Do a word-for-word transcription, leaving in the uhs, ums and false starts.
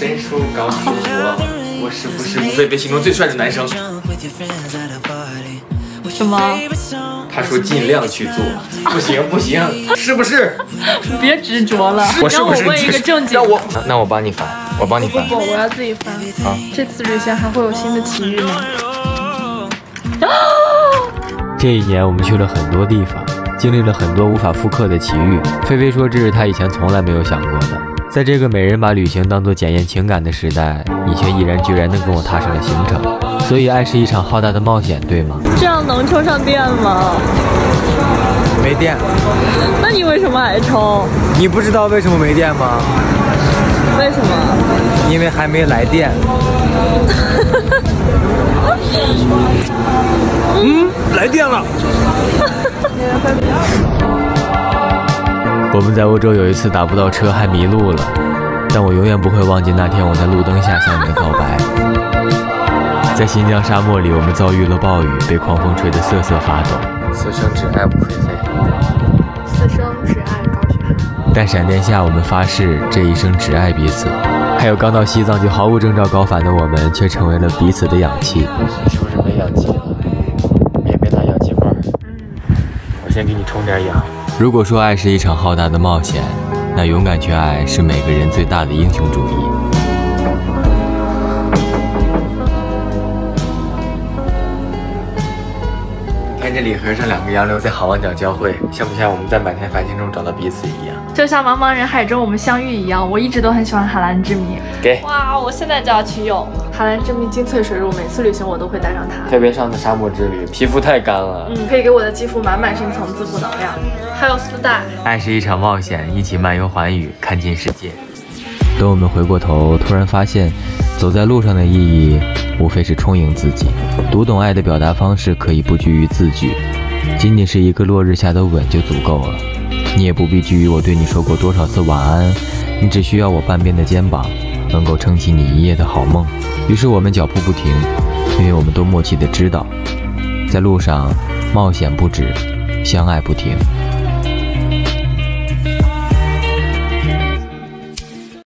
神叔告诉我，我是不是吴非非心中最帅的男生？ 什么？ 他说尽量去做，不行不行，是不是？ 别执着了， 我是不是？ 让我问一个正经。 让我，那我帮你翻，我帮你翻。 不不，我要自己翻。 啊， 这次旅行还会有新的奇遇吗？ 这一年我们去了很多地方，经历了很多无法复刻的奇遇。菲菲说这是她以前从来没有想过的。在这个每人把旅行当作检验情感的时代，你却毅然决然地跟我踏上了行程。所以爱是一场浩大的冒险，对吗？ 这样能充上电吗？ 没电。 那你为什么还充？ 你不知道为什么没电吗？ 为什么？ 因为还没来电。嗯，来电了。我们在欧洲有一次打不到车，还迷路了，但我永远不会忘记那天我在路灯下向你的告白。在新疆沙漠里，我们遭遇了暴雨，被狂风吹得瑟瑟发抖。 此生只爱吴非非， 此生只爱高雪涵。 但闪电下，我们发誓这一生只爱彼此。还有刚到西藏就毫无征兆高反的我们，却成为了彼此的氧气。 是不是没氧气了？免费拿氧气罐。嗯，我先给你充点氧。 如果说爱是一场浩大的冒险，那勇敢去爱是每个人最大的英雄主义。 你看这礼盒上两个洋流在好望角交汇，像不像我们在满天繁星中找到彼此一样？ 就像茫茫人海中我们相遇一样，我一直都很喜欢海蓝之谜。 给， 哇，我现在就要去用海蓝之谜精粹水乳，每次旅行我都会带上它。 特别上次沙漠之旅，皮肤太干了， 嗯，可以给我的肌肤满满深层滋补能量。还有丝带。 爱是一场冒险，一起漫游寰宇，看尽世界。等我们回过头，突然发现，走在路上的意义，无非是充盈自己。读懂爱的表达方式，可以不拘于字句，仅仅是一个落日下的吻就足够了。你也不必拘于我对你说过多少次晚安，你只需要我半边的肩膀，能够撑起你一夜的好梦。于是我们脚步不停，因为我们都默契地知道，在路上冒险不止，相爱不停。